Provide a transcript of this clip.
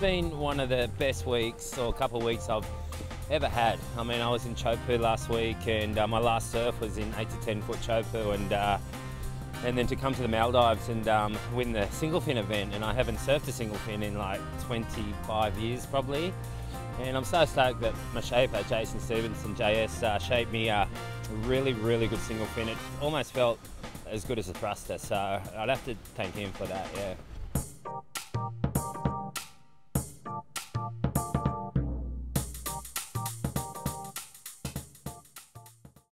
been one of the best weeks or couple of weeks I've ever had. I mean, I was in Chopu last week, and my last surf was in 8 to 10 foot Chopu, and then to come to the Maldives and win the single fin event, and I haven't surfed a single fin in like 25 years probably. And I'm so stoked that my shaper, Jason Stevenson, JS, shaped me a really, really good single fin. It almost felt as good as a thruster, so I'd have to thank him for that, yeah.